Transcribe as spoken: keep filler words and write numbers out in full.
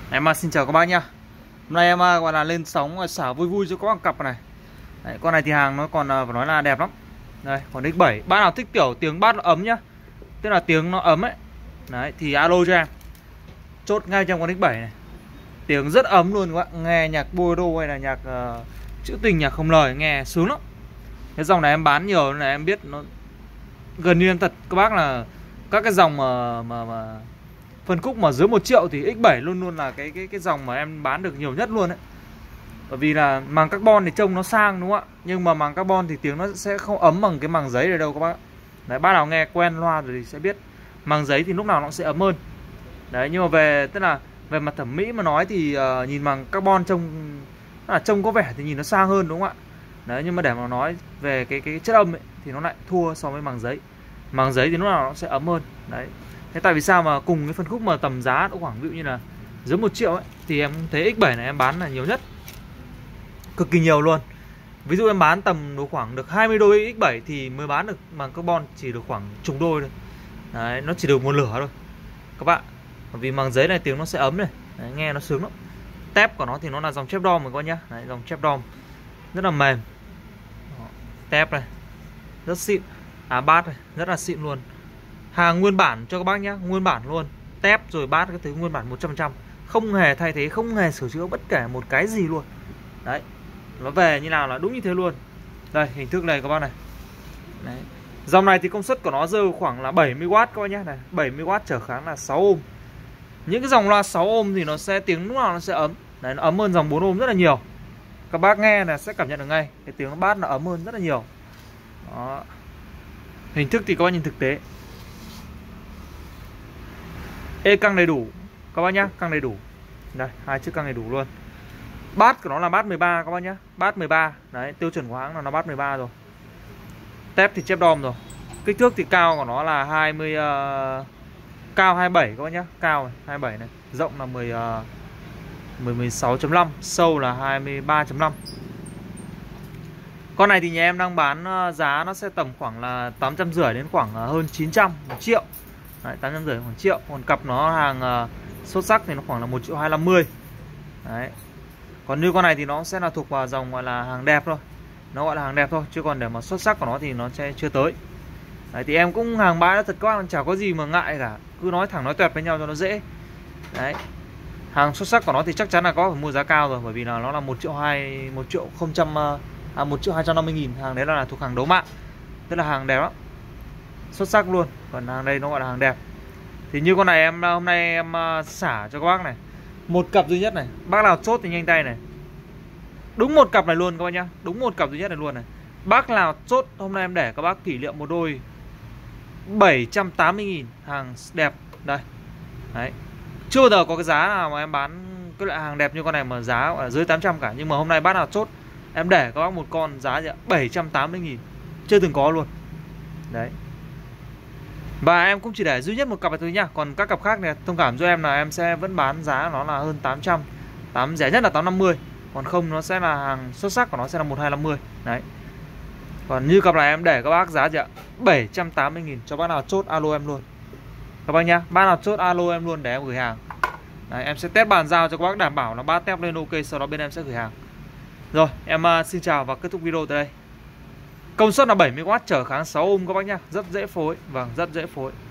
Em mà xin chào các bác nhá. Hôm nay em à, gọi là lên sóng xả vui vui cho các bác cặp này. Đấy, con này thì hàng nó còn à, phải nói là đẹp lắm. Đây, còn ích bảy. Bác nào thích kiểu tiếng bass nó ấm nhá. Tức là tiếng nó ấm ấy. Đấy, thì alo cho em. Chốt ngay trong con ích bảy này. Tiếng rất ấm luôn các bạn. Nghe nhạc bolero hay là nhạc uh, trữ tình, nhạc không lời nghe sướng lắm. Cái dòng này em bán nhiều nên là em biết nó gần như em thật các bác là các cái dòng mà mà, mà phân khúc mà dưới một triệu thì ích bảy luôn luôn là cái cái cái dòng mà em bán được nhiều nhất luôn đấy. Bởi vì là màng carbon thì trông nó sang đúng không ạ? Nhưng mà màng carbon thì tiếng nó sẽ không ấm bằng cái màng giấy này đâu các bác. Đấy, bác nào nghe quen loa rồi thì sẽ biết màng giấy thì lúc nào nó sẽ ấm hơn. Đấy, nhưng mà về tức là về mặt thẩm mỹ mà nói thì uh, nhìn màng carbon trông là trông có vẻ thì nhìn nó sang hơn đúng không ạ? Đấy, nhưng mà để mà nói về cái cái chất âm ấy, thì nó lại thua so với màng giấy. Màng giấy thì lúc nào nó sẽ ấm hơn. Đấy. Thế tại vì sao mà cùng cái phân khúc mà tầm giá nó khoảng ví dụ như là dưới một triệu ấy thì em thấy ích bảy này em bán là nhiều nhất. Cực kỳ nhiều luôn. Ví dụ em bán tầm độ khoảng được hai mươi đôi ích bảy thì mới bán được màng carbon chỉ được khoảng chục đôi thôi. Đấy, nó chỉ được một lửa thôi các bạn. Bởi vì màng giấy này tiếng nó sẽ ấm này. Đấy, nghe nó sướng lắm. Tép của nó thì nó là dòng chép đom rồi các bác nhá. Đấy, dòng chép đom rất là mềm. Đó, tép này rất xịn. À, bát này rất là xịn luôn. Hàng nguyên bản cho các bác nhá, nguyên bản luôn. Tép rồi bát cái thứ nguyên bản một trăm phần trăm. Không hề thay thế, không hề sửa chữa bất kể một cái gì luôn. Đấy, nó về như nào là đúng như thế luôn. Đây, hình thức này các bác này. Đấy. Dòng này thì công suất của nó rơi khoảng là bảy mươi oát các bác nhé. Này, bảy mươi oát trở kháng là sáu ôm. Những cái dòng loa sáu ôm thì nó sẽ tiếng lúc nào nó sẽ ấm. Đấy, nó ấm hơn dòng bốn ôm rất là nhiều. Các bác nghe là sẽ cảm nhận được ngay cái tiếng bass nó ấm hơn rất là nhiều. Đó. Hình thức thì các bác nhìn thực tế. Ê căng đầy đủ các bác nhá, căng đầy đủ. Đây, hai chiếc căng đầy đủ luôn. Bass của nó là bass mười ba các bác nhá, bass mười ba. Đấy, tiêu chuẩn của hãng là nó bass mười ba rồi. Tép thì chép đom rồi. Kích thước thì cao của nó là hai mươi uh, cao hai mươi bảy các bác nhá, cao này, hai mươi bảy này, rộng là mười uh, mười mười sáu chấm năm, sâu là hai mươi ba chấm năm. Con này thì nhà em đang bán uh, giá nó sẽ tầm khoảng là tám trăm rưỡi đến khoảng uh, hơn chín trăm, một triệu. Đấy, tám trăm rưỡi khoảng triệu. Còn cặp nó hàng uh, xuất sắc thì nó khoảng là một triệu hai trăm năm mươi. Đấy. Còn như con này thì nó sẽ là thuộc vào dòng gọi là hàng đẹp thôi. Nó gọi là hàng đẹp thôi, chứ còn để mà xuất sắc của nó thì nó sẽ chưa tới. Đấy, thì em cũng hàng bãi thật các bác, chả có gì mà ngại cả. Cứ nói thẳng nói toẹt với nhau cho nó dễ. Đấy. Hàng xuất sắc của nó thì chắc chắn là có phải mua giá cao rồi. Bởi vì là nó là một triệu hai, một triệu không trăm, à, một triệu hai trăm năm mươi nghìn. Hàng đấy là thuộc hàng đấu mạng. Tức là hàng đẹp lắm, xuất sắc luôn. Còn hàng đây nó gọi là hàng đẹp. Thì như con này em hôm nay em xả cho các bác này, một cặp duy nhất này. Bác nào chốt thì nhanh tay này. Đúng một cặp này luôn các bác nhá. Đúng một cặp duy nhất này luôn này. Bác nào chốt hôm nay em để các bác kỷ niệm một đôi bảy trăm tám mươi nghìn. Hàng đẹp. Đây. Đấy. Chưa bao giờ có cái giá nào mà em bán cái loại hàng đẹp như con này mà giá ở dưới tám trăm cả. Nhưng mà hôm nay bác nào chốt em để các bác một con giá bảy trăm tám mươi nghìn. Chưa từng có luôn. Đấy. Và em cũng chỉ để duy nhất một cặp này thôi nhá. Còn các cặp khác này thông cảm cho em là em sẽ vẫn bán giá nó là hơn tám trăm. tám rẻ nhất là tám trăm năm mươi. Còn không nó sẽ là hàng xuất sắc của nó sẽ là một nghìn hai trăm năm mươi. Đấy. Còn như cặp này em để các bác giá gì ạ? bảy trăm tám mươi nghìn cho bác nào chốt alo em luôn. Các bác nhá, bác nào chốt alo em luôn để em gửi hàng. Đấy, em sẽ test bàn giao cho các bác đảm bảo là bác test lên ok, sau đó bên em sẽ gửi hàng. Rồi, em uh, xin chào và kết thúc video tại đây. Công suất là bảy mươi oát trở kháng sáu ôm các bác nhá, rất dễ phối, vâng, rất dễ phối.